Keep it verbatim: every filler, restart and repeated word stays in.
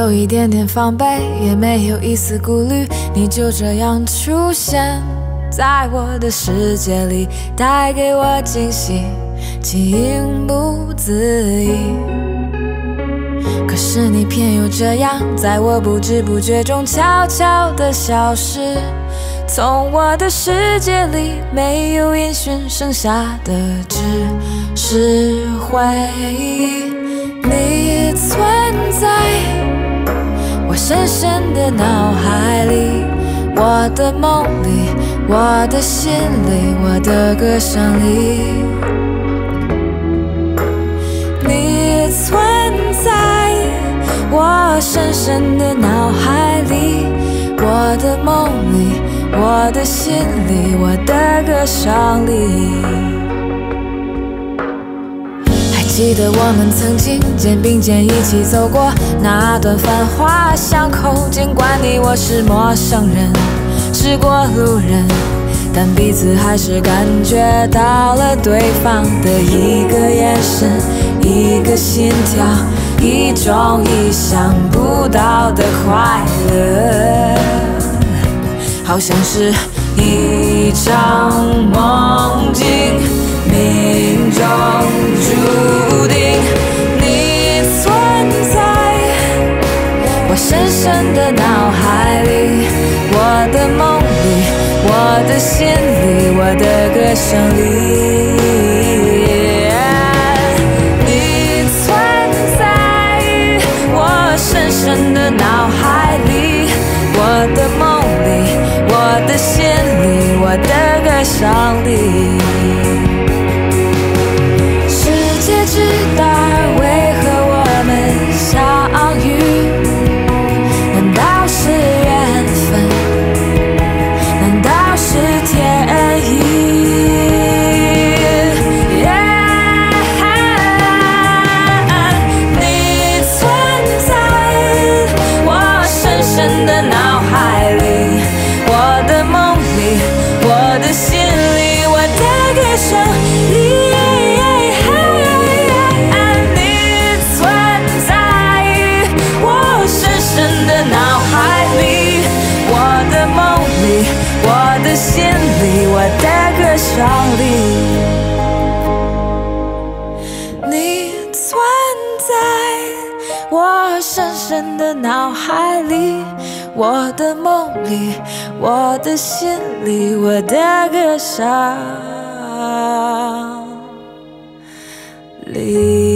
有一点点防备，也没有一丝顾虑，你就这样出现在我的世界里，带给我惊喜，情不自已。可是你偏又这样，在我不知不觉中悄悄地消失，从我的世界里没有音讯，剩下的只是回忆。你存在我深深的脑海里，我的梦里，我的心里，我的歌声里。你存在我深深的脑海里，我的梦里，我的心里，我的歌声里。记得我们曾经肩并肩一起走过那段繁华巷口，尽管你我是陌生人，是过路人，但彼此还是感觉到了对方的一个眼神，一个心跳，一种意想不到的快乐，好像是一场梦境，命中注定。你存在我深深的脑海里，我的梦里，我的心里，我的歌声里。你存在我深深的脑海里，我的梦里，我的心里，我的歌声里。世界之大，为何我们相遇？难道是缘分？难道是天意？ Yeah, 你存在我深深的脑海里，我的梦里，我的心里，我的歌声里。我的心里，我的歌声里，你存在我深深的脑海里，我的梦里，我的心里，我的歌声里。